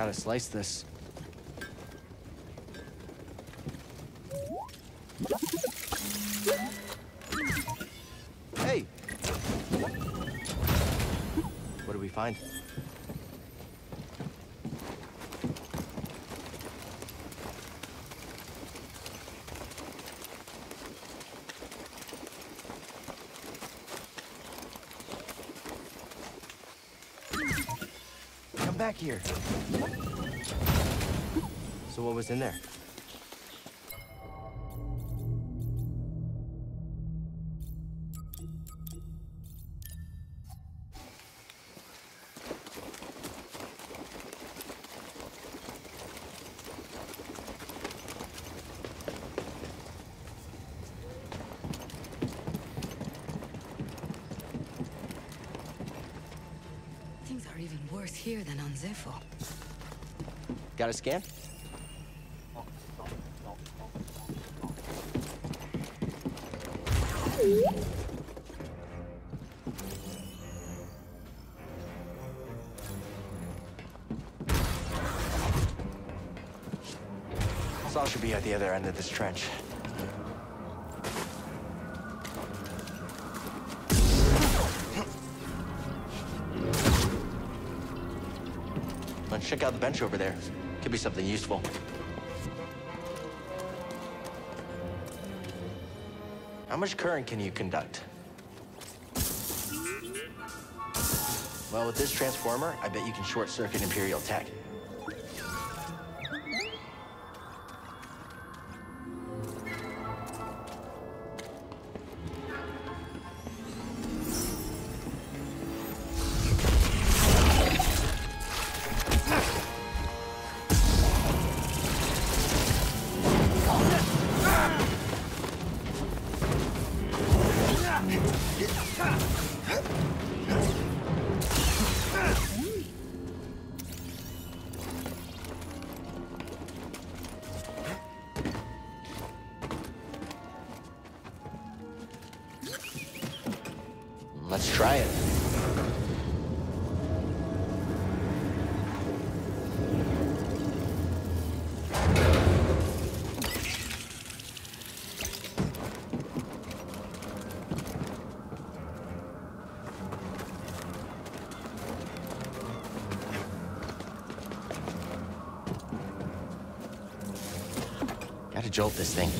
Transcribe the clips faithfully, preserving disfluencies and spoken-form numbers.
Gotta slice this. Hey! What do we find? Come back here. So what was in there? Things are even worse here than on Zepho. Got a scan? Saul should be at the other end of this trench. Let's check out the bench over there. Could be something useful. How much current can you conduct? Well, with this transformer, I bet you can short-circuit Imperial tech. Let's try it. Gotta jolt this thing.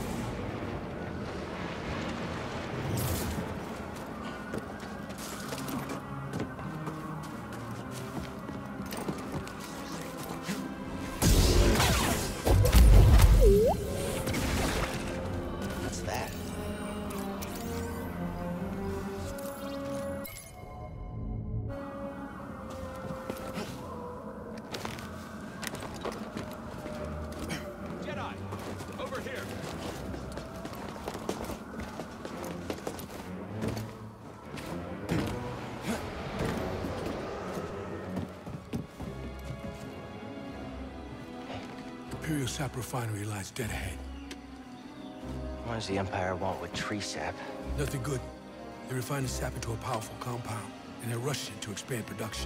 Imperial sap refinery lies dead ahead. What does the Empire want with tree sap? Nothing good. They refine the sap into a powerful compound, and they're rushing to expand production.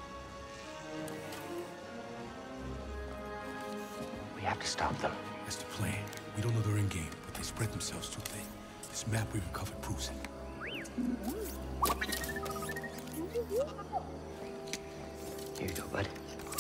We have to stop them. That's the plan. We don't know they're in game, but they spread themselves too thin. This map we've recovered proves it. Here you go, bud.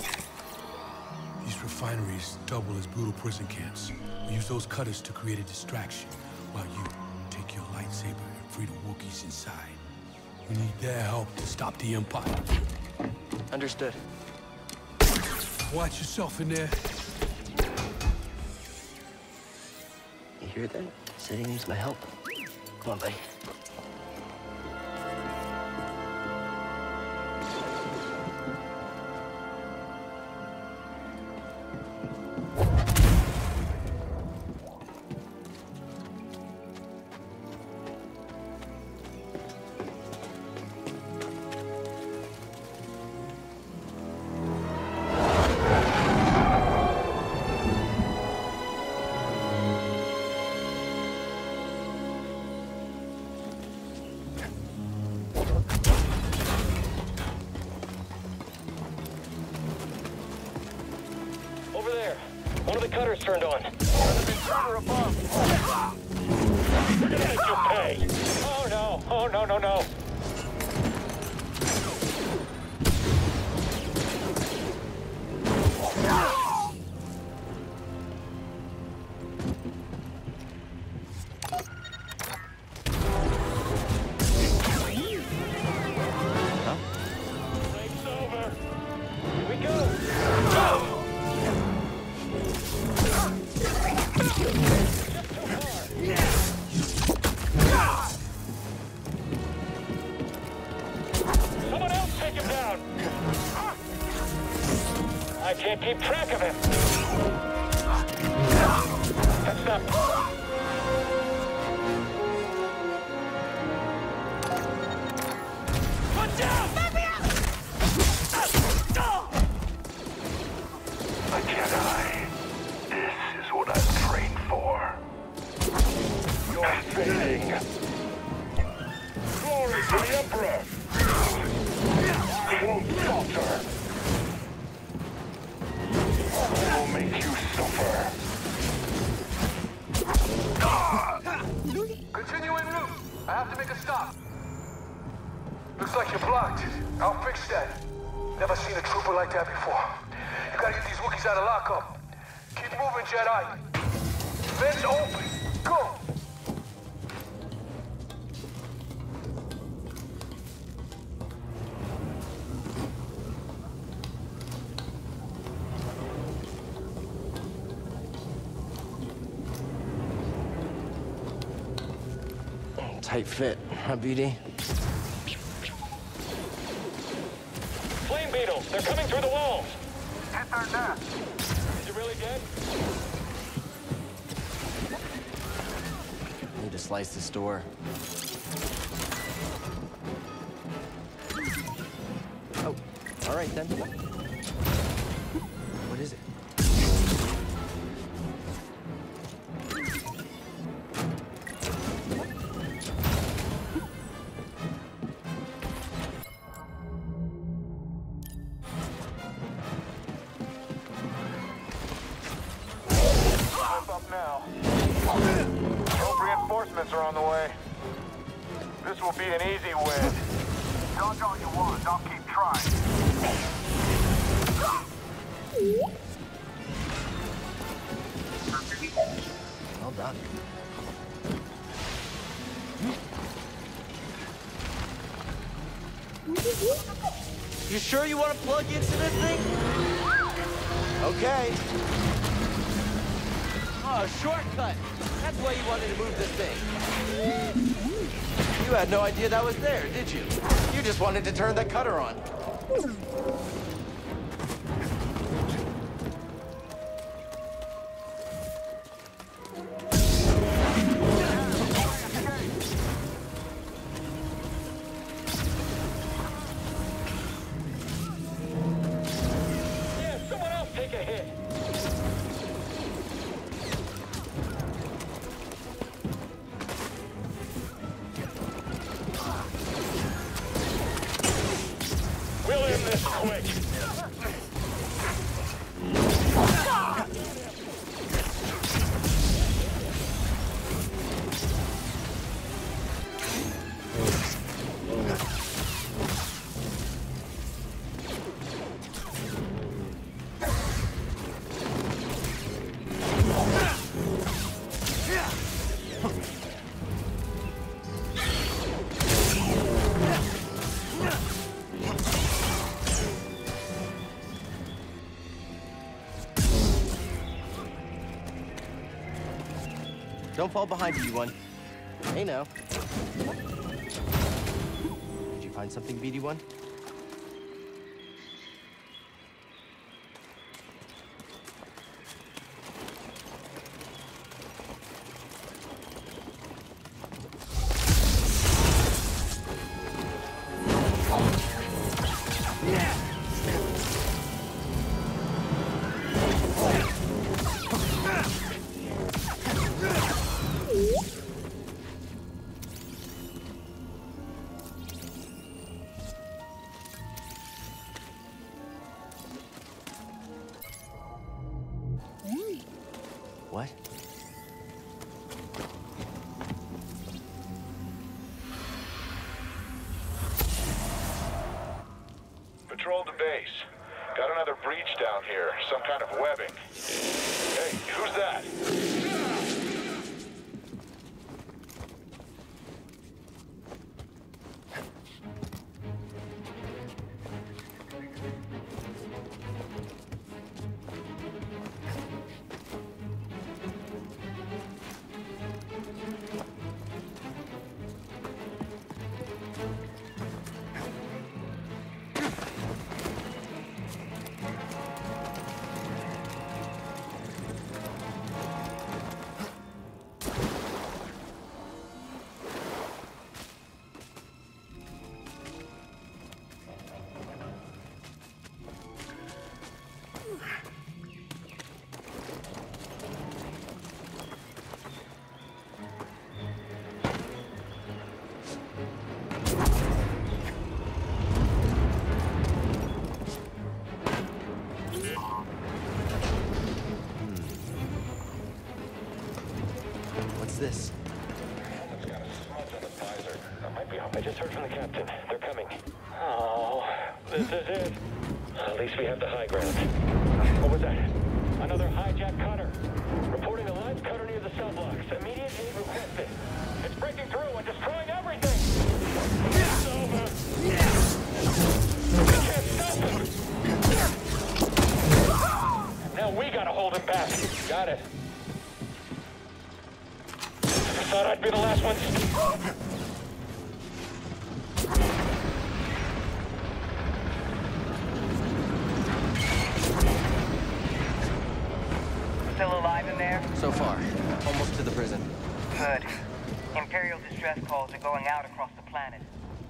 These refineries double as brutal prison camps. We use those cutters to create a distraction, while you take your lightsaber and free the Wookiees inside. We need their help to stop the Empire. Understood. Watch yourself in there. You hear that? Said he needs my help. Come on, buddy. turned on. There's an intruder above. We're gonna make you pay. Oh no, oh no, no, no. I can't keep track of him. That's not... Watch out! Let me out! A Jedi. This is what I've trained for. You're fading. Glory to the Emperor! You won't falter. I will make you suffer. Continue en route. I have to make a stop. Looks like you're blocked. I'll fix that. Never seen a trooper like that before. You gotta get these Wookiees out of lockup. Keep moving, Jedi. Vents open. Go. Tight fit, huh, B D? Flame beetles, they're coming through the walls. Hit their nest. Is he really dead? Need to slice this door. Oh, all right then. What is it? Now. Hope reinforcements are on the way. This will be an easy win. Dodge all you want, I'll keep trying. Well done. You sure you want to plug into this thing? Okay. Oh, shortcut! That's why you wanted to move this thing. You had no idea that was there, did you? You just wanted to turn the cutter on. Yeah, someone else take a hit. We'll end this quick. Don't fall behind you, one. Hey, now. Did you find something, B D one? hold the base. Got another breach down here, some kind of webbing. Hey, who's that? This? It's got a smudge on the visor. That might be off. I just heard from the captain. They're coming. Oh, this is it. At least we have the high ground. What was that? Another hijacked cutter. Reporting a live cutter near the cell blocks. Immediate aid requested. It's breaking through and destroying everything. It's over. We can't stop him. Now we gotta hold him back. Got it. Thought I'd be the last one. Still alive in there? So far. Almost to the prison. Good. Imperial distress calls are going out across the planet.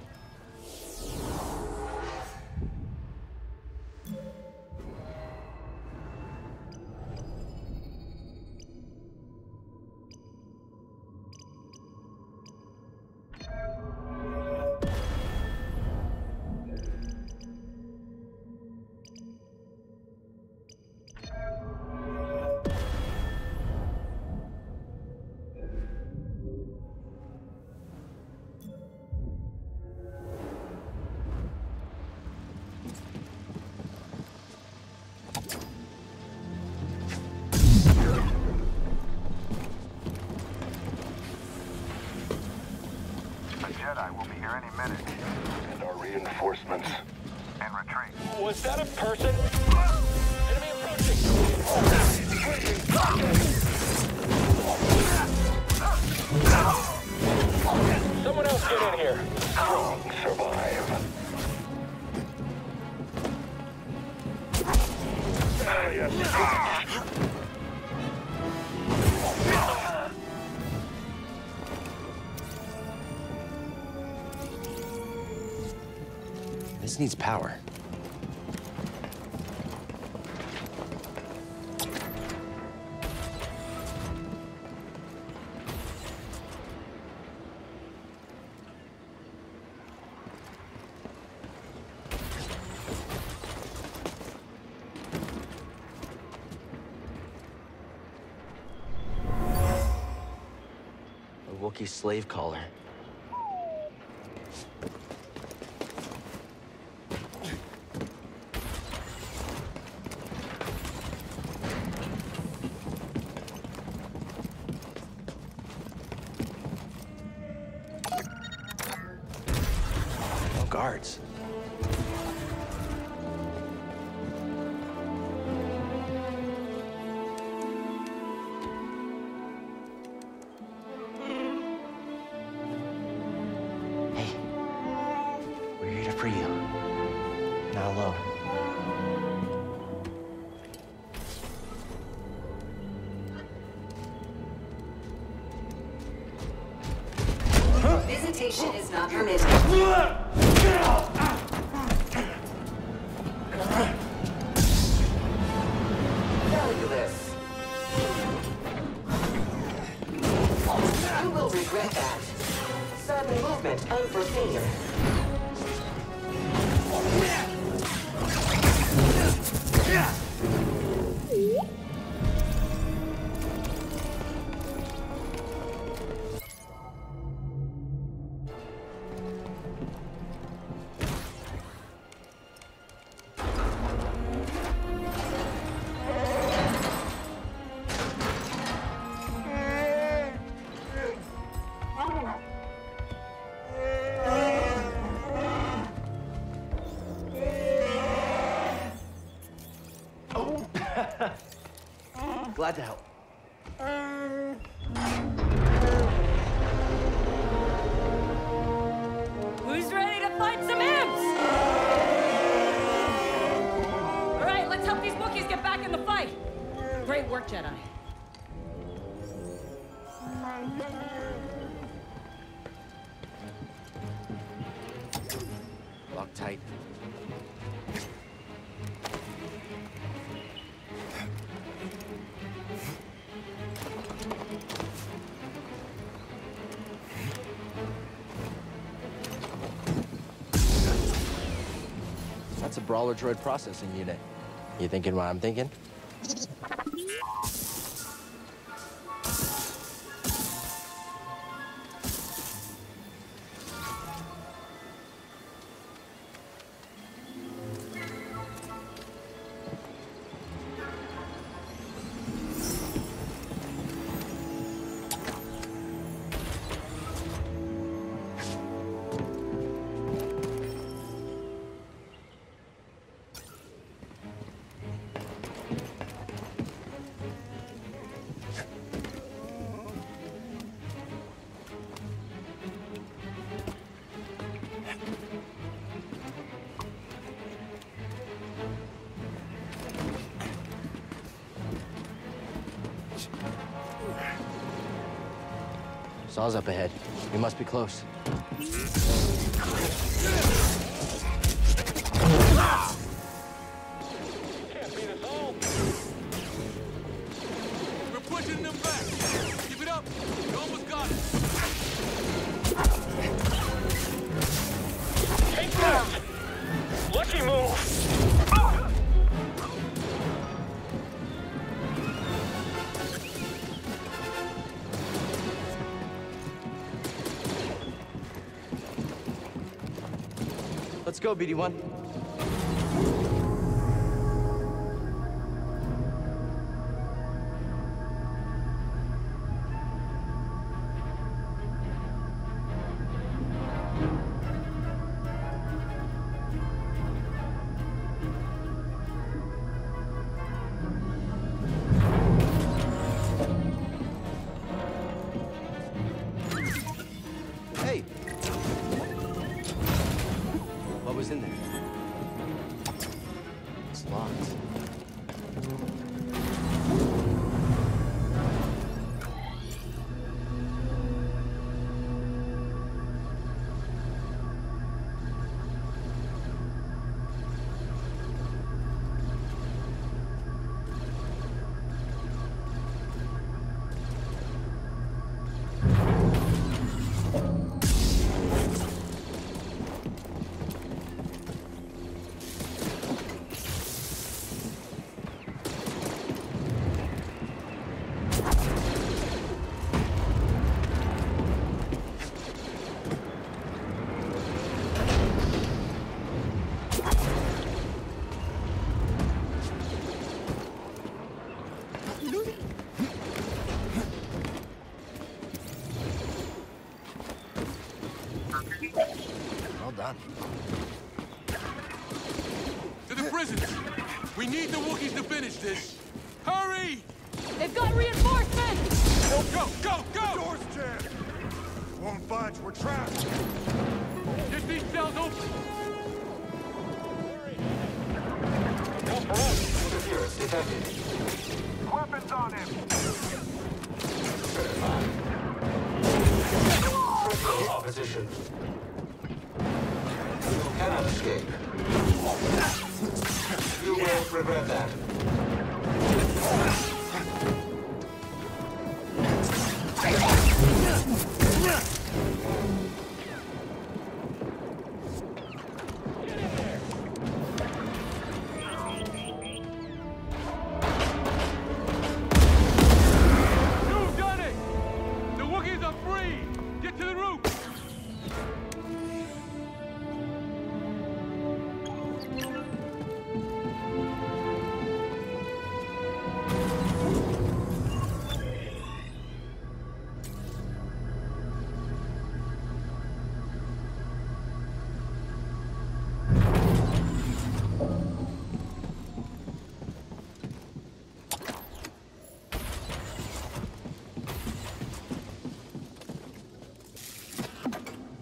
Jedi will be here any minute. And our reinforcements. And retreat. Was that a person? Enemy approaching! Someone else get in here! Strong survive. Ah, yes. This needs power. A Wookiee slave caller. Guards. Hey, we're here to free you. Not alone. Visitation is not permitted. Value this. You will regret that. Sudden movement unforeseen. Glad to help. Who's ready to fight some imps? All right, let's help these Wookiees get back in the fight. Great work, Jedi. Lock tight. That's a Brawler Droid processing unit. You thinking what I'm thinking? Saw's up ahead. We must be close. We're pushing them back. Keep it up. You almost got it. Take that! Lucky move! Let's go, B D one. Hey! What was in there? It's locked. Well done. To the prisons. We need the Wookiees to finish this. Hurry! They've got reinforcements! Go, go, go, go! Door's jammed. Won't budge. We're trapped. Get these cells open. Go for us! Interference detected. Weapons on him. Critical opposition. You cannot escape. You will regret that. You've done it! The Wookiees are free! Get to the roof!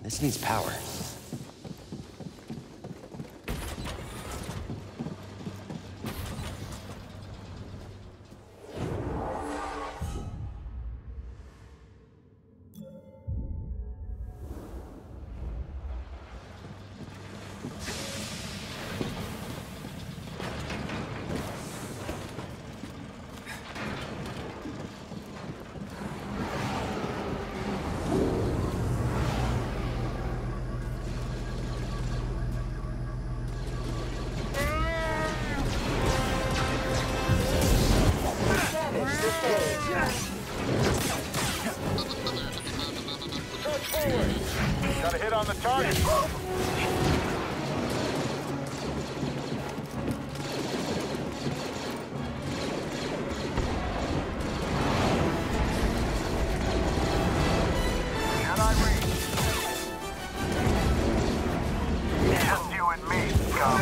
This needs power. Got a hit on the target. Can I reach? Just you and me, scum.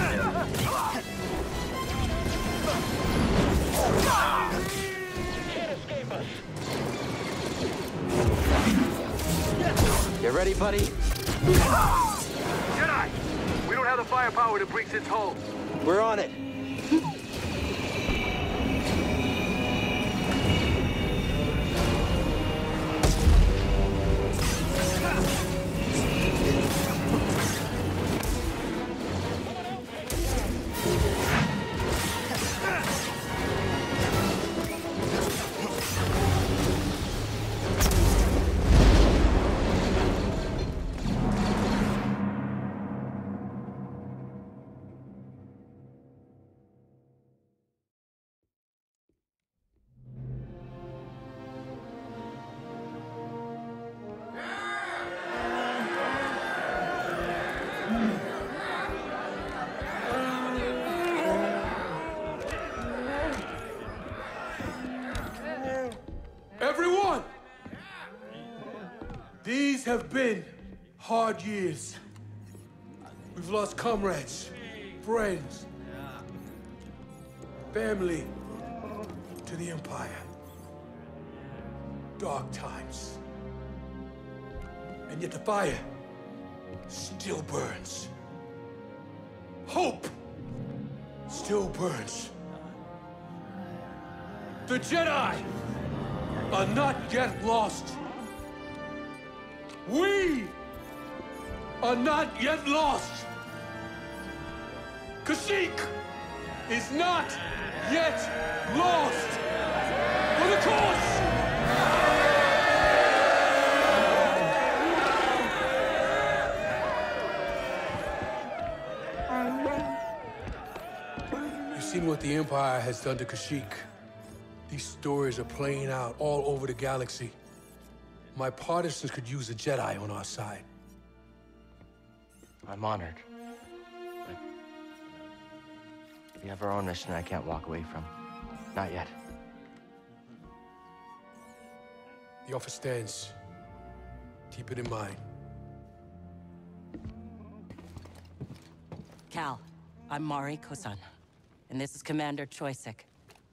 Can't escape us. You ready, buddy? Jedi! We don't have the firepower to breach this hole. We're on it. Everyone! These have been hard years. We've lost comrades, friends, family to the Empire. Dark times. And yet the fire still burns. Hope still burns. The Jedi are not yet lost. We are not yet lost. Kashyyyk is not yet lost. For the cause! You've seen what the Empire has done to Kashyyyk. These stories are playing out all over the galaxy. My partisans could use a Jedi on our side. I'm honored. But we have our own mission I can't walk away from. Not yet. The offer stands. Keep it in mind. Cal, I'm Mari Kosan, and this is Commander Choyyssyk.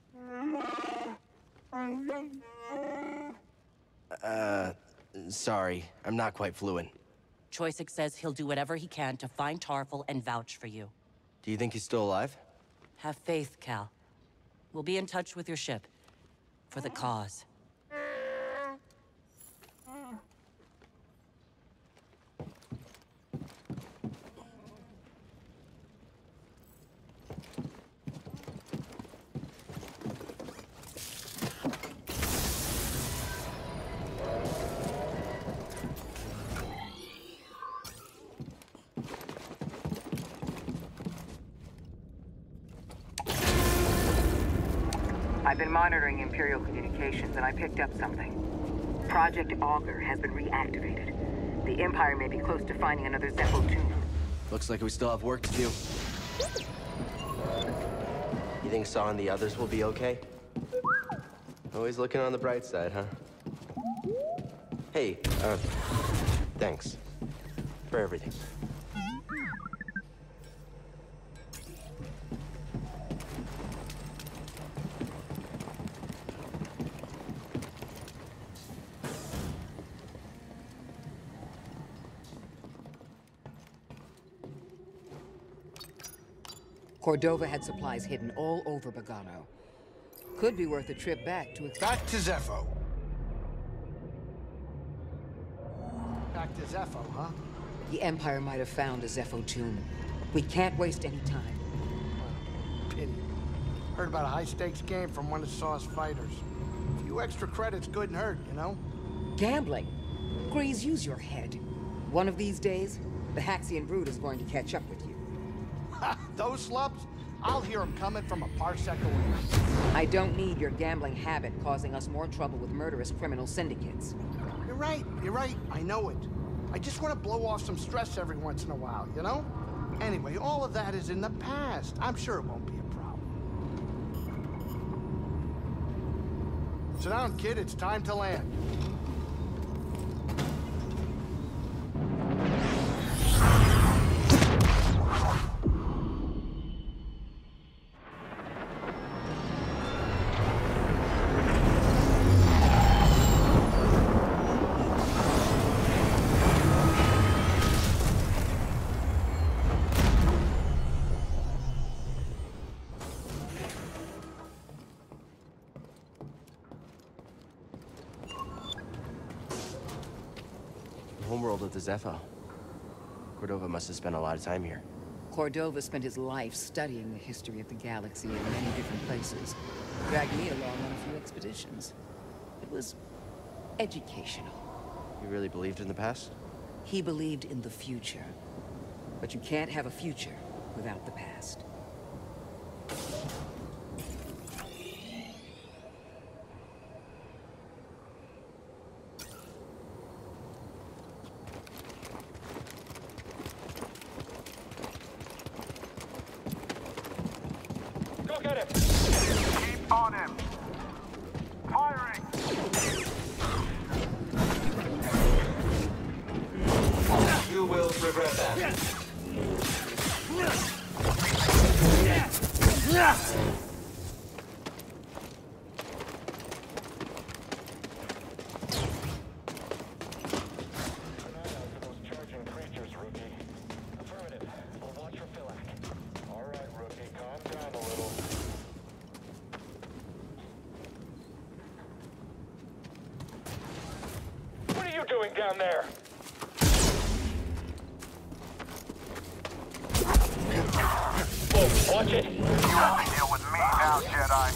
Uh, sorry. I'm not quite fluent. Choyyssyk says he'll do whatever he can to find Tarfful and vouch for you. Do you think he's still alive? Have faith, Cal. We'll be in touch with your ship. For the cause. I've been monitoring Imperial communications, and I picked up something. Project Augur has been reactivated. The Empire may be close to finding another Zeffo tomb. Looks like we still have work to do. You think Saw and the others will be okay? Always looking on the bright side, huh? Hey, uh, thanks for everything. Cordova had supplies hidden all over Bogano. Could be worth a trip back to... Back to Zeffo. Back to Zeffo, huh? The Empire might have found a Zeffo tomb. We can't waste any time. Pity. Heard about a high-stakes game from one of Saw's fighters. A few extra credits couldn't hurt, you know? Gambling. Grease, use your head. One of these days, the Haxian brood is going to catch up with you. Ha! Those slubs? I'll hear them coming from a parsec away. I don't need your gambling habit causing us more trouble with murderous criminal syndicates. You're right, you're right. I know it. I just want to blow off some stress every once in a while, you know? Anyway, all of that is in the past. I'm sure it won't be a problem. Sit down, kid. It's time to land. Homeworld of the Zeffo. Cordova must have spent a lot of time here. Cordova spent his life studying the history of the galaxy in many different places. Dragged me along on a few expeditions. It was educational. You really believed in the past? He believed in the future. But you can't have a future without the past. On him! Firing! You will regret that. Doing down there? Whoa, watch it! You only deal with me now, Jedi.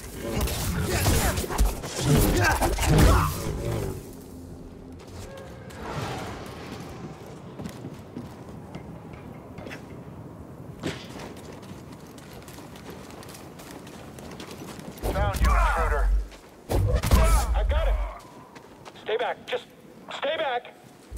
Found you, intruder. I got him! Stay back, just stay back!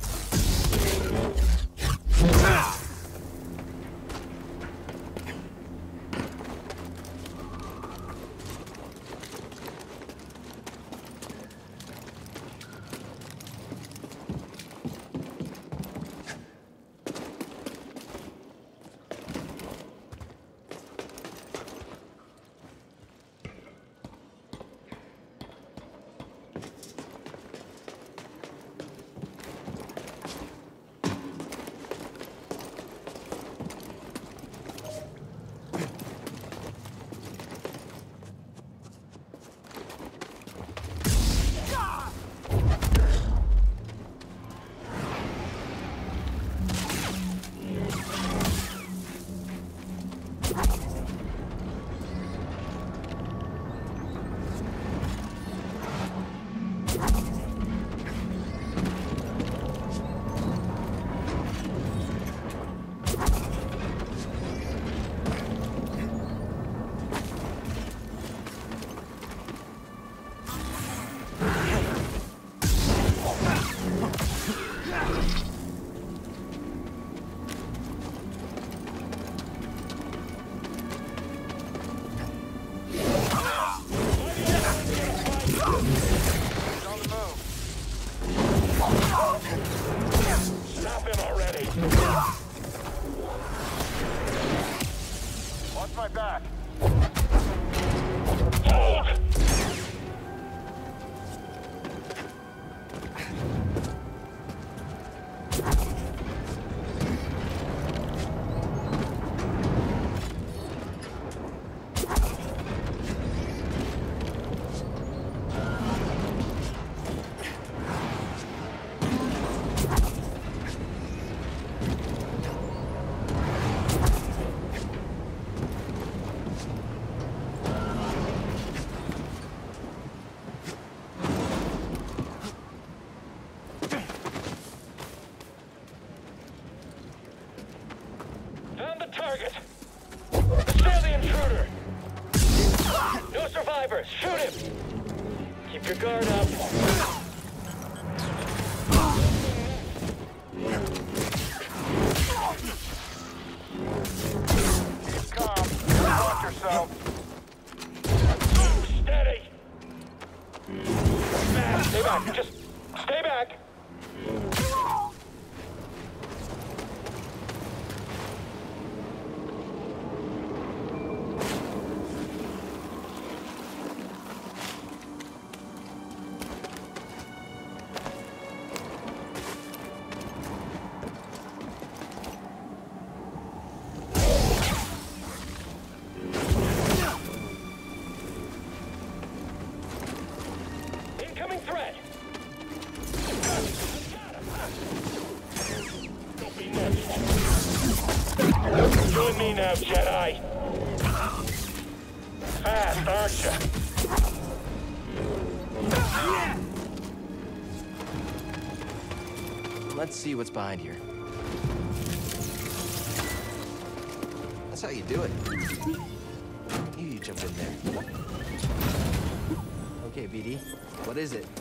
Stop him already! Watch my back. Hold! Keep your guard up. Calm. Watch yourself. Steady. Man, stay back. Just stay back. Incoming threat. Don't be nuts. Join me now, Jedi. Fast, aren't you? Let's see what's behind here. That's how you do it. You, you jump in there. Okay, B D. What is it?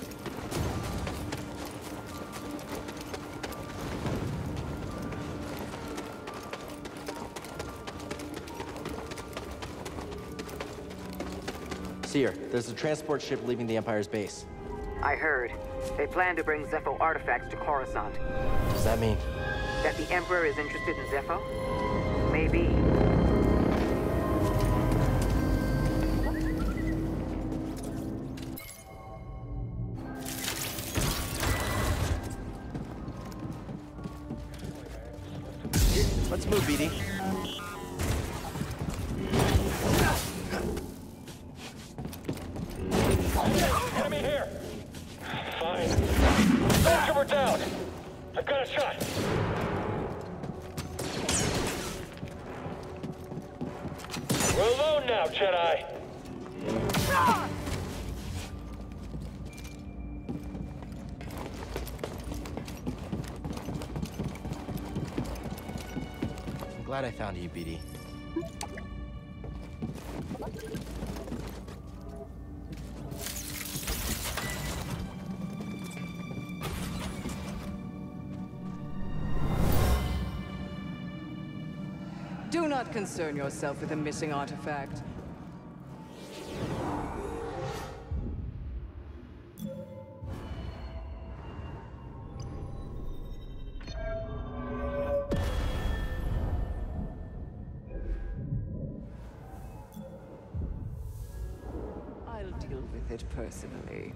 Seer, there's a transport ship leaving the Empire's base. I heard. They plan to bring Zepho artifacts to Coruscant. What does that mean? That the Emperor is interested in Zepho? Maybe. Let's move, B D. Enemy here. Fine. Soldier, we're down. I've got a shot. We're alone now, Jedi. I'm glad I found you, B D. Do not concern yourself with a missing artifact. I'll deal with it personally.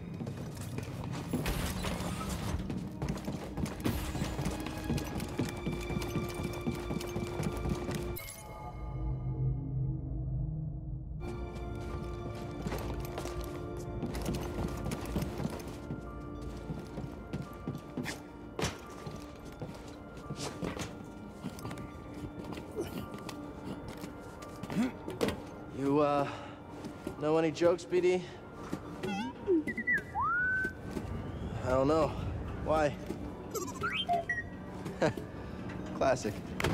You, uh, know any jokes, B D? I don't know. Why? Classic.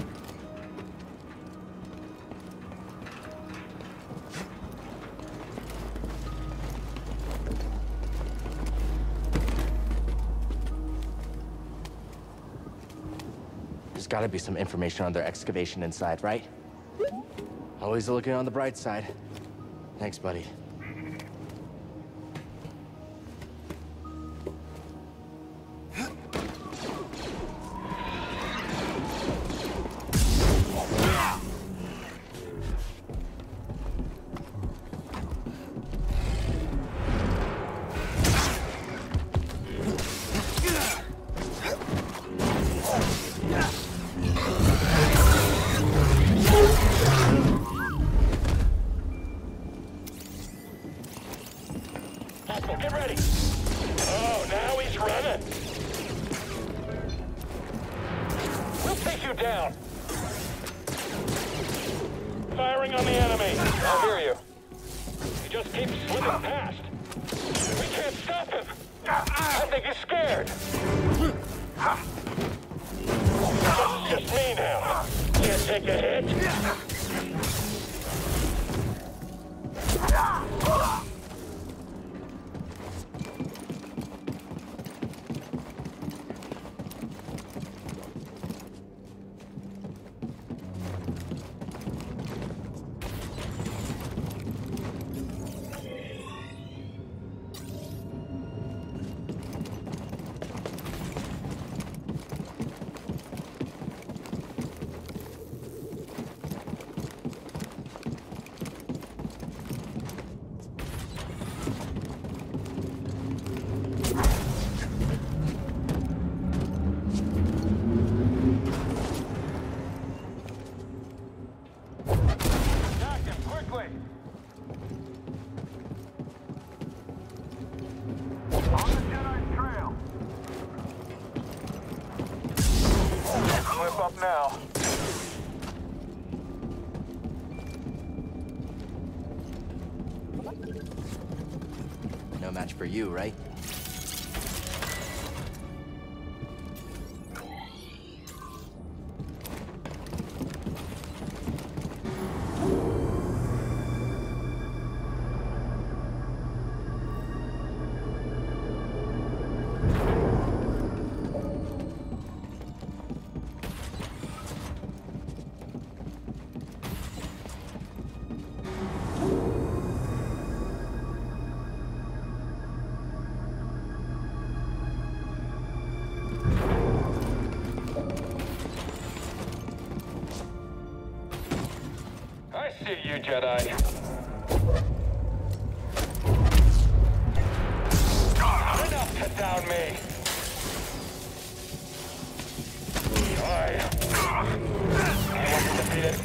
There's gotta be some information on their excavation inside, right? Always looking on the bright side. Thanks, buddy. Get ready. Oh, now he's running. We'll take you down. Firing on the enemy. I hear you. He just keeps slipping past. We can't stop him. I think he's scared. It's just me now. Can't take a hit. step up now. No match for you, right? You Jedi. Enough to down me. I wasn't defeated.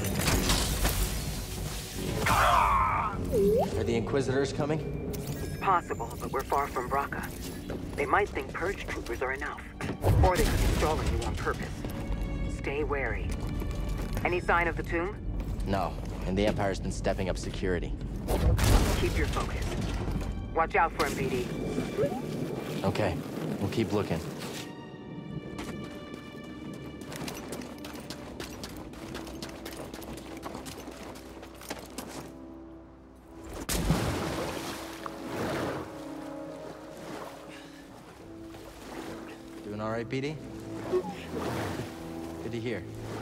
Are the Inquisitors coming? It's possible, but we're far from Bracca. They might think purge troopers are enough. Or they could be stalling you on purpose. Stay wary. Any sign of the tomb? No, and the Empire's been stepping up security. Keep your focus. Watch out for him, B D. Okay, we'll keep looking. Doing all right, B D? Good to hear.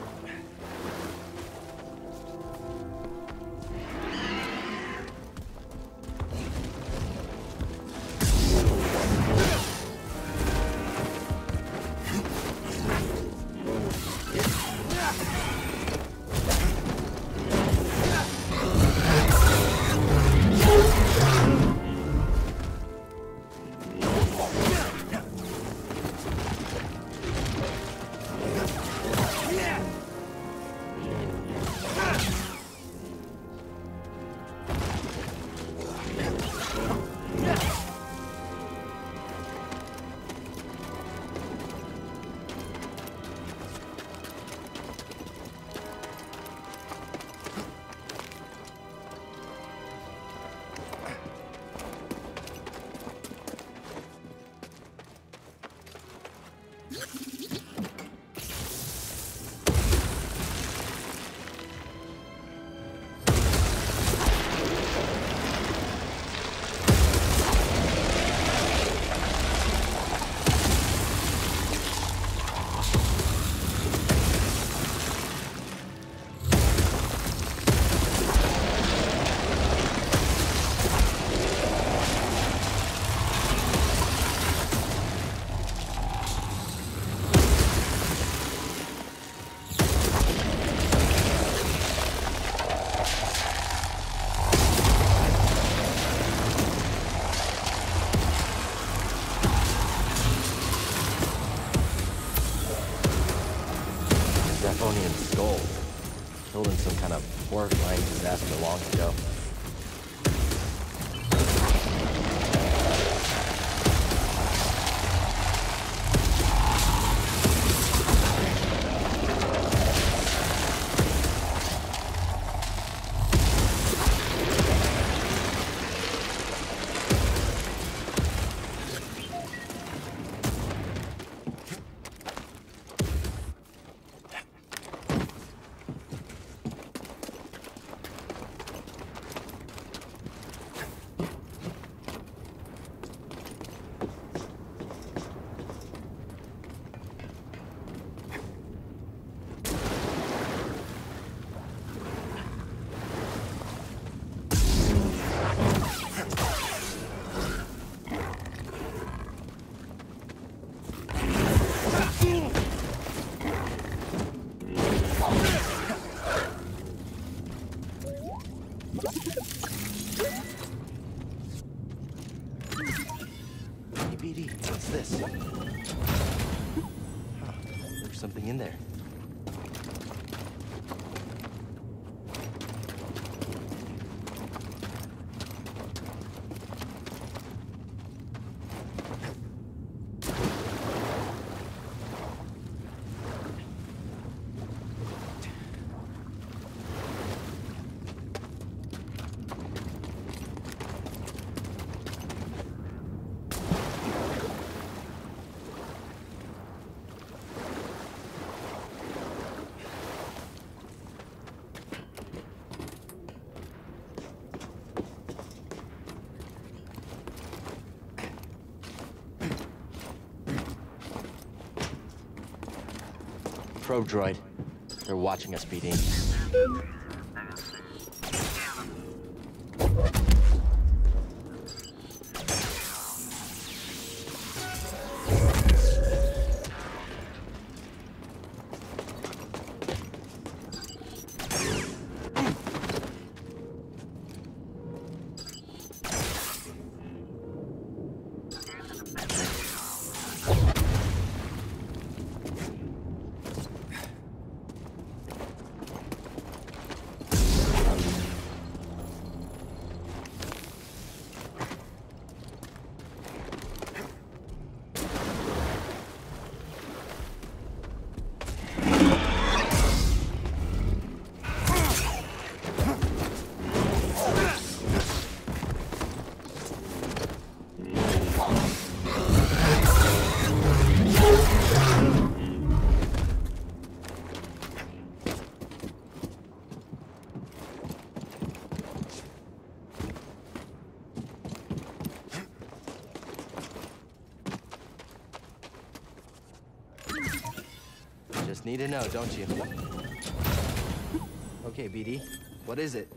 Skull. Killed in some kind of horrifying disaster long ago. Hey, B D, what's this? Huh, there's something in there. probe droid. They're watching us, B D. Just need to know, don't you? Okay, B D. What is it?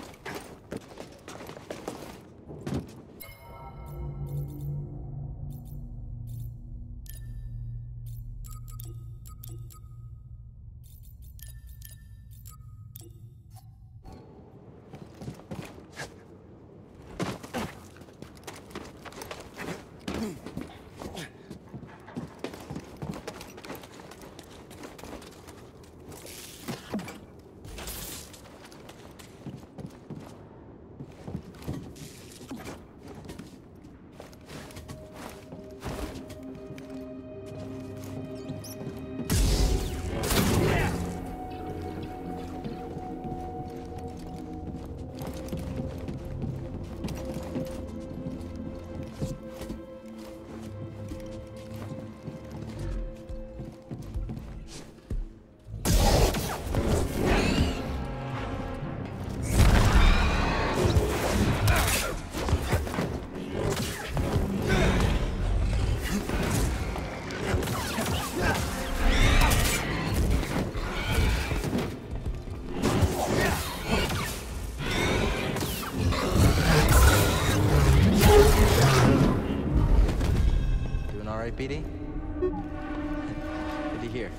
B D? Good to hear.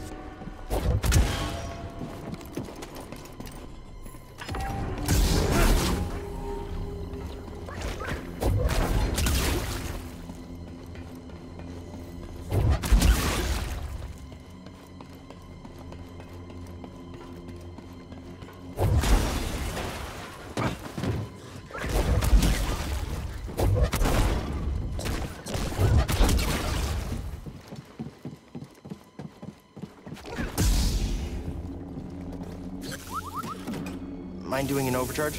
Mind doing an overcharge?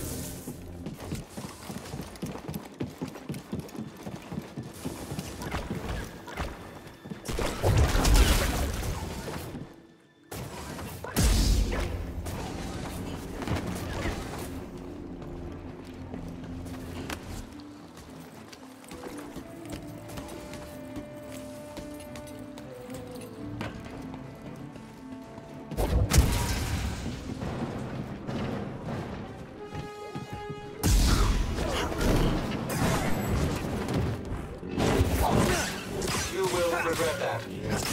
Regret that.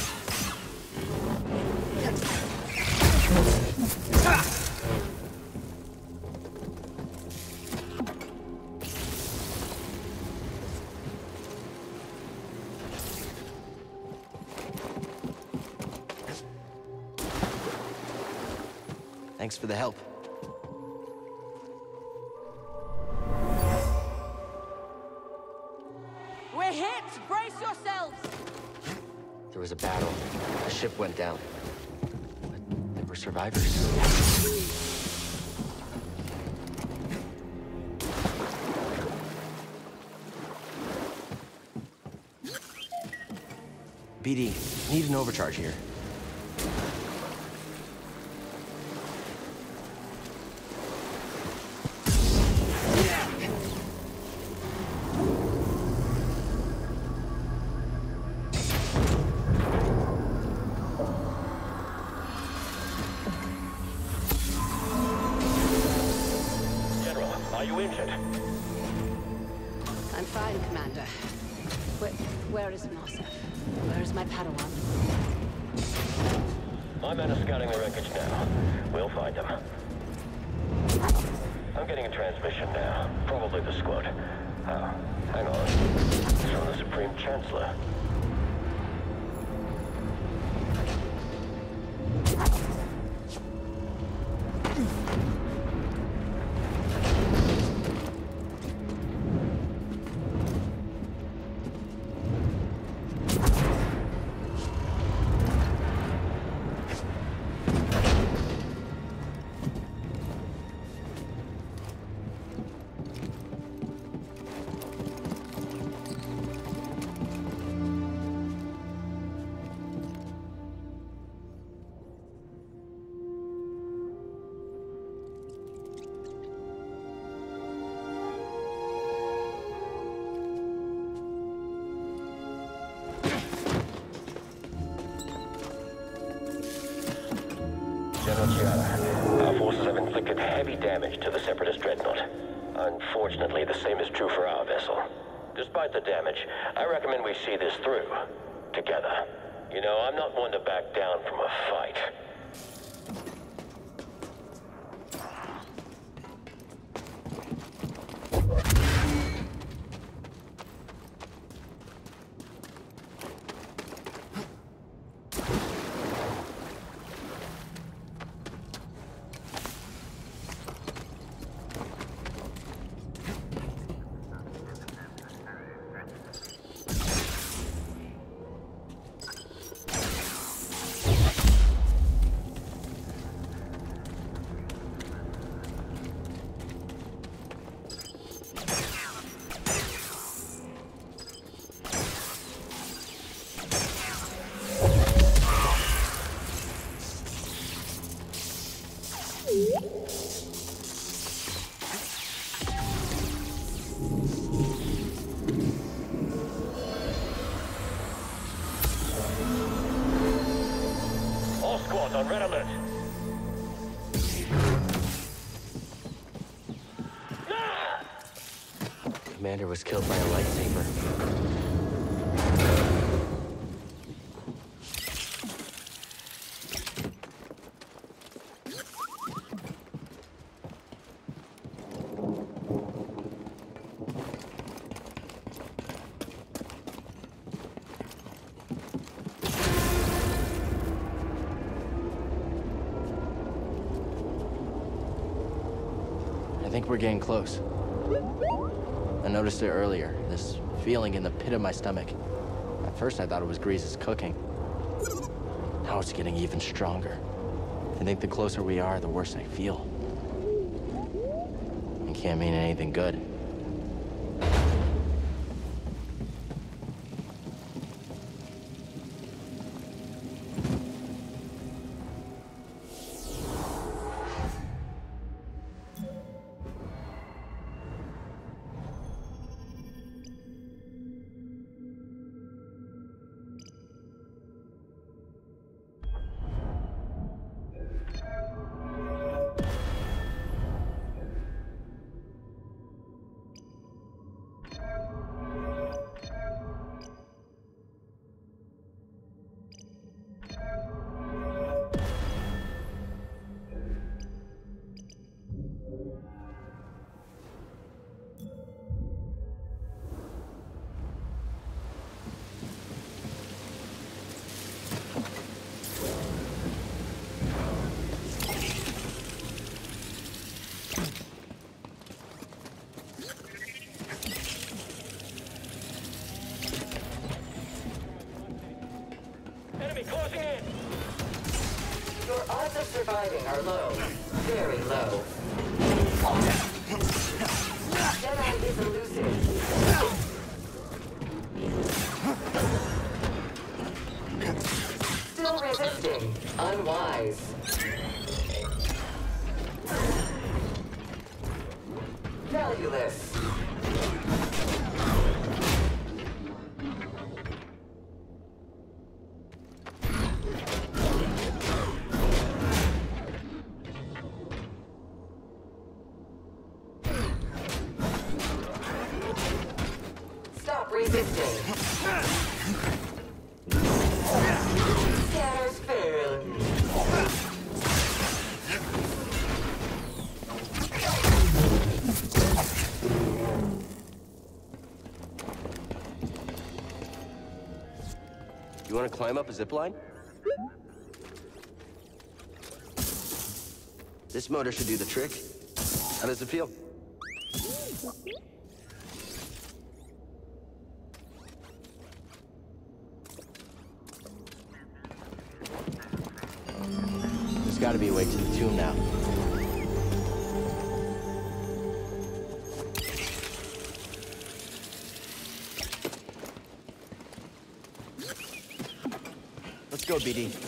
Thanks for the help. We're hit! Brace yourselves! There was a battle. A ship went down. But there were survivors. B D, need an overcharge here. Commander. Where, where is Nosef? Where is my Padawan? My men are scouting the wreckage now. We'll find them. I'm getting a transmission now. Probably the squad. Oh, hang on. It's from the Supreme Chancellor. General Chiara, our forces have inflicted heavy damage to the Separatist dreadnought. Unfortunately, the same is true for our vessel. Despite the damage, I recommend we see this through. Together. You know, I'm not one to back down from a fight. All squads on red alert. Commander was killed by a lightsaber. I think we're getting close. I noticed it earlier, this feeling in the pit of my stomach. At first I thought it was Grease's cooking. Now it's getting even stronger. I think the closer we are, the worse I feel. It can't mean anything good. Closing in! Your odds of surviving are low. Very low. Jedi is elusive. Still resisting. Unwise. Valueless. Stop You want to climb up a zip line? This motor should do the trick. How does it feel? There's got to be a way to the tomb now. Let's go, B D.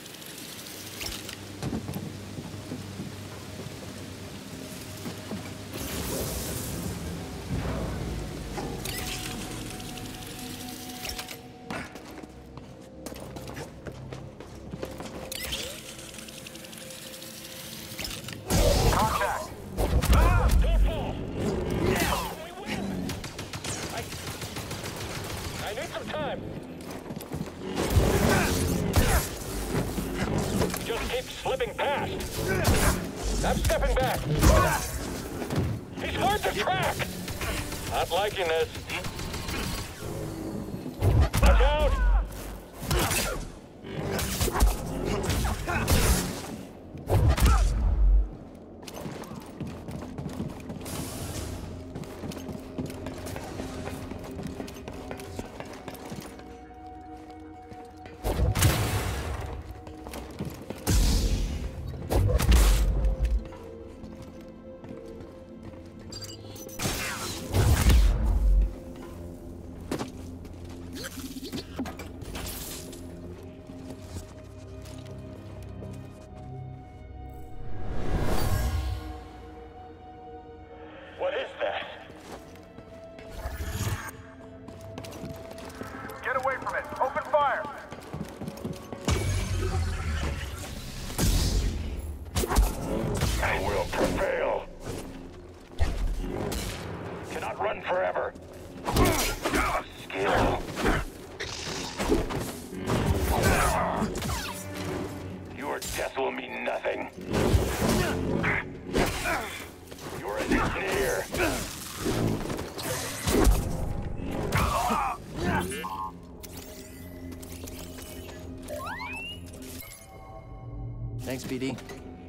Thanks, B D.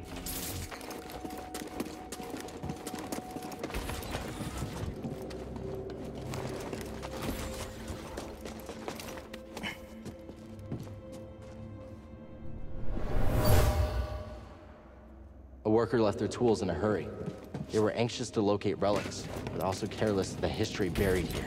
A worker left their tools in a hurry. They were anxious to locate relics, but also careless of the history buried here.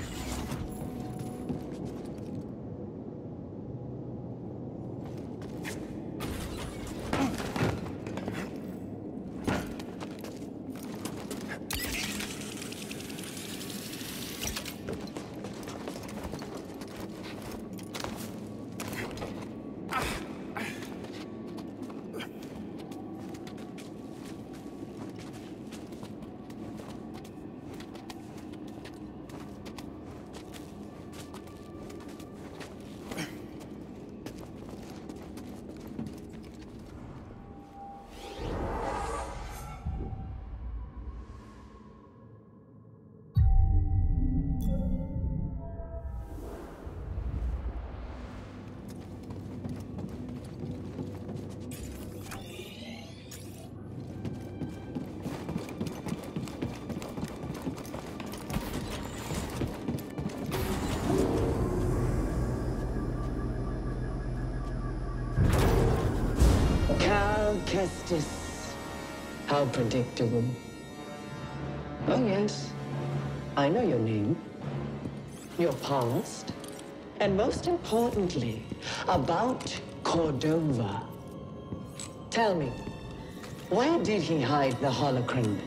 Kestis. How predictable. Oh yes, I know your name, your past, and most importantly, about Cordova. Tell me, where did he hide the holocron?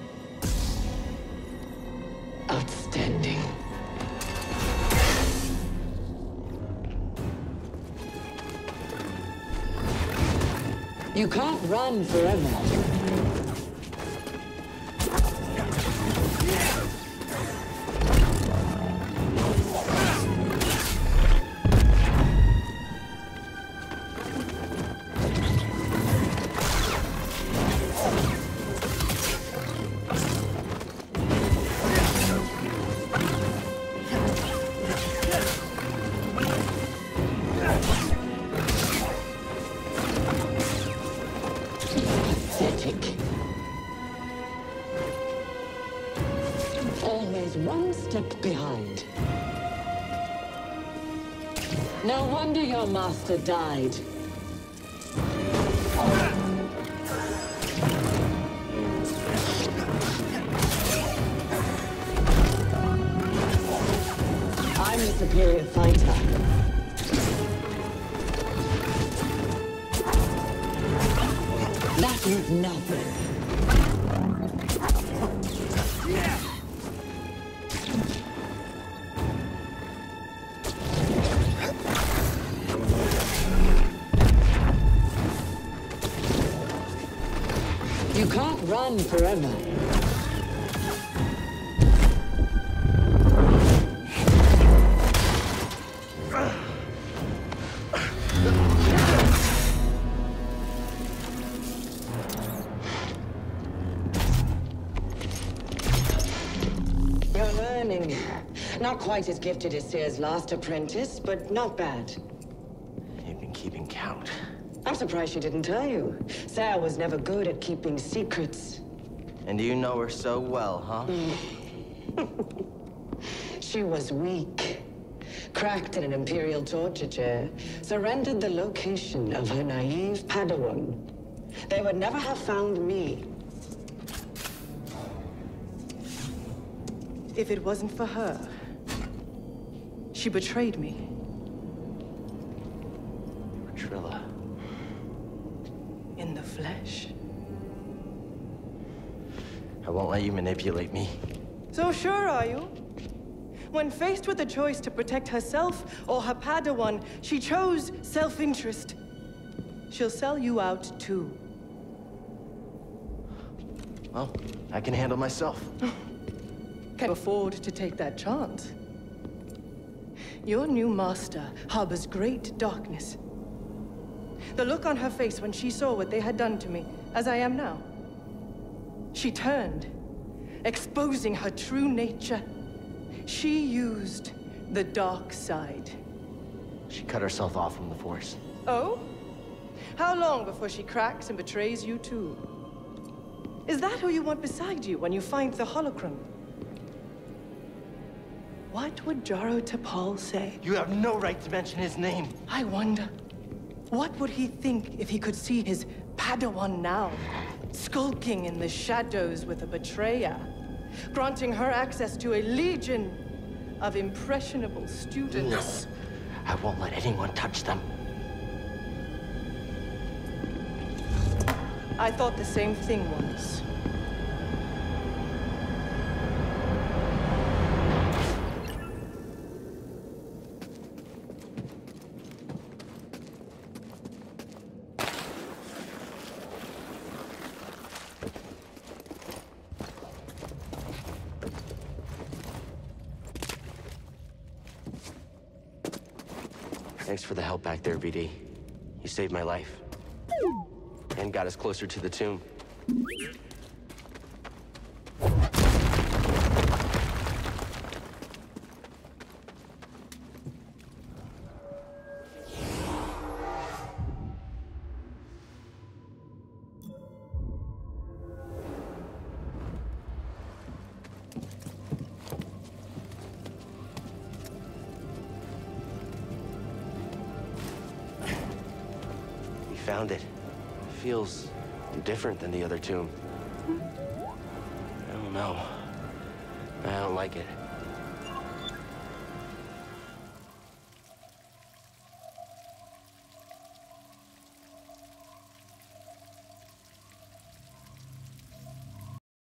Outstanding. You can't run forever. left behind. No wonder your master died. I'm the superior fighter. That means nothing. You can't run forever. You're learning. Not quite as gifted as Seer's last apprentice, but not bad. You've been keeping count. I'm surprised she didn't tell you. Sarah was never good at keeping secrets. And you know her so well, huh? She was weak. Cracked in an Imperial torture chair. Surrendered the location of her naive Padawan. They would never have found me. If it wasn't for her, she betrayed me. Trilla. In the flesh. I won't let you manipulate me. So sure are you? When faced with the choice to protect herself or her Padawan, she chose self-interest. She'll sell you out too. Well, I can handle myself. Can afford to take that chance. Your new master harbors great darkness. The look on her face when she saw what they had done to me, as I am now. She turned, exposing her true nature. She used the dark side. She cut herself off from the Force. Oh? How long before she cracks and betrays you too? Is that who you want beside you when you find the holocron? What would Jaro Tapal say? You have no right to mention his name. I wonder, what would he think if he could see his Padawan now, skulking in the shadows with a betrayer, granting her access to a legion of impressionable students? No, I won't let anyone touch them. I thought the same thing once. Thanks for the help back there, V D. You saved my life. And got us closer to the tomb. We found it. Feels different than the other tomb. I don't know. I don't like it.